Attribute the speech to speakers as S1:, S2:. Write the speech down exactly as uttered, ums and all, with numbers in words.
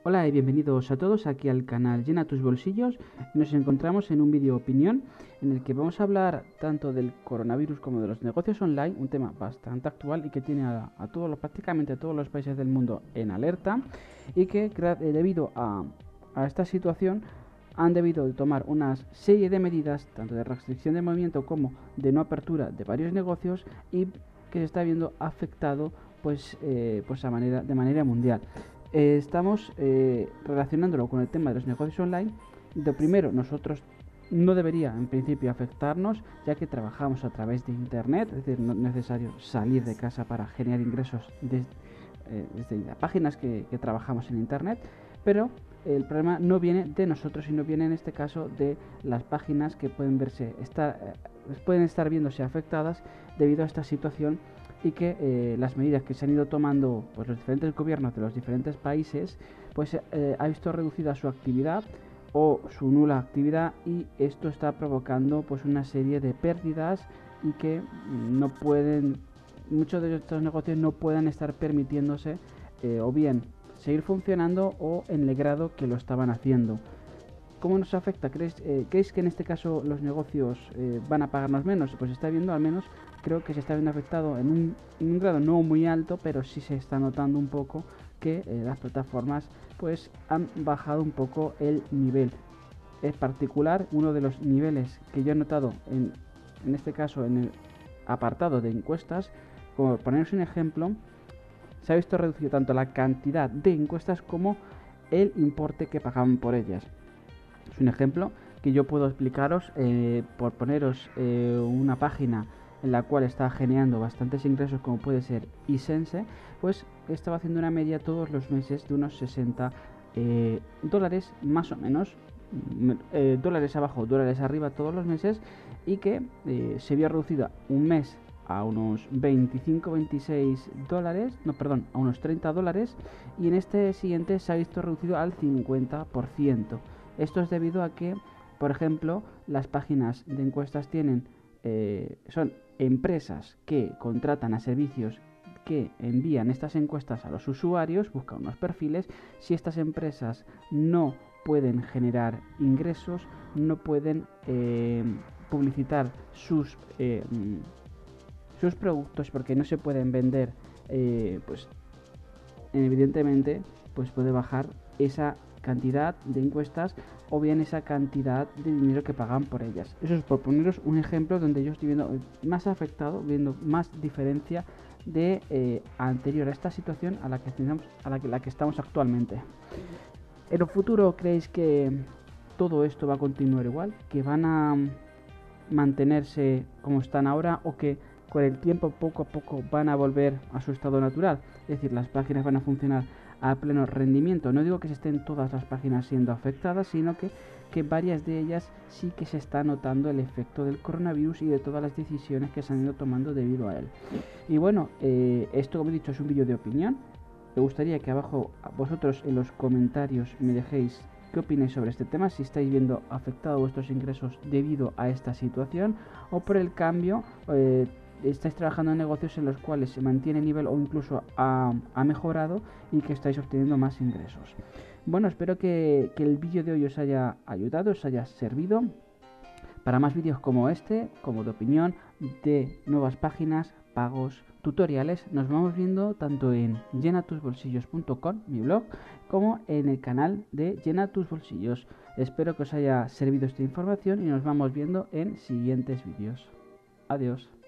S1: Hola y bienvenidos a todos aquí al canal Llena tus bolsillos. Nos encontramos en un vídeo opinión en el que vamos a hablar tanto del coronavirus como de los negocios online, un tema bastante actual y que tiene a, a todos los, prácticamente a todos los países del mundo en alerta, y que eh, debido a, a esta situación han debido de tomar una serie de medidas tanto de restricción de movimiento como de no apertura de varios negocios, y que se está viendo afectado pues, eh, pues a manera, de manera mundial. Eh, estamos eh, relacionándolo con el tema de los negocios online. Lo primero, nosotros no debería en principio afectarnos, ya que trabajamos a través de internet, es decir, no es necesario salir de casa para generar ingresos desde, eh, desde las páginas que, que trabajamos en internet, pero el problema no viene de nosotros, sino viene en este caso de las páginas que pueden verse estar, eh, pueden estar viéndose afectadas debido a esta situación, y que eh, las medidas que se han ido tomando pues, los diferentes gobiernos de los diferentes países pues eh, ha visto reducida su actividad o su nula actividad, y esto está provocando pues una serie de pérdidas, y que no pueden muchos de estos negocios no puedan estar permitiéndose eh, o bien seguir funcionando o en el grado que lo estaban haciendo. ¿Cómo nos afecta? ¿Crees, eh, ¿Creéis que en este caso los negocios eh, van a pagarnos menos? Pues se está viendo, al menos creo que se está viendo afectado en un, en un grado no muy alto, pero sí se está notando un poco que eh, las plataformas pues han bajado un poco el nivel. En particular, uno de los niveles que yo he notado en, en este caso en el apartado de encuestas, como poneros un ejemplo, se ha visto reducido tanto la cantidad de encuestas como el importe que pagaban por ellas. Es un ejemplo que yo puedo explicaros eh, por poneros eh, una página en la cual está generando bastantes ingresos, como puede ser iSense. Pues estaba haciendo una media todos los meses de unos sesenta eh, dólares más o menos, eh, dólares abajo, dólares arriba todos los meses, y que eh, se vio reducida un mes a unos veinticinco veintiséis dólares, no, perdón, a unos treinta dólares, y en este siguiente se ha visto reducido al cincuenta por ciento. Esto es debido a que, por ejemplo, las páginas de encuestas tienen eh, son empresas que contratan a servicios que envían estas encuestas a los usuarios, buscan unos perfiles. Si estas empresas no pueden generar ingresos, no pueden eh, publicitar sus eh, sus productos, porque no se pueden vender, eh, pues evidentemente pues puede bajar esa cantidad de encuestas o bien esa cantidad de dinero que pagan por ellas. Eso es por poneros un ejemplo donde yo estoy viendo más afectado, viendo más diferencia de eh, anterior a esta situación a la que tenemos, a la que, la que estamos actualmente. ¿En el futuro creéis que todo esto va a continuar igual, que van a mantenerse como están ahora, o que con el tiempo poco a poco van a volver a su estado natural? Es decir, las páginas van a funcionar a pleno rendimiento. No digo que se estén todas las páginas siendo afectadas, sino que, que varias de ellas sí que se está notando el efecto del coronavirus y de todas las decisiones que se han ido tomando debido a él. Y bueno, eh, esto, como he dicho, es un vídeo de opinión. Me gustaría que abajo vosotros en los comentarios me dejéis qué opináis sobre este tema, si estáis viendo afectados vuestros ingresos debido a esta situación, o por el cambio eh, estáis trabajando en negocios en los cuales se mantiene el nivel o incluso ha, ha mejorado y que estáis obteniendo más ingresos. Bueno, espero que, que el vídeo de hoy os haya ayudado, os haya servido. Para más vídeos como este, como de opinión, de nuevas páginas, pagos, tutoriales, nos vamos viendo tanto en llena tus bolsillos punto com, mi blog, como en el canal de Llena tus Bolsillos. Espero que os haya servido esta información y nos vamos viendo en siguientes vídeos. Adiós.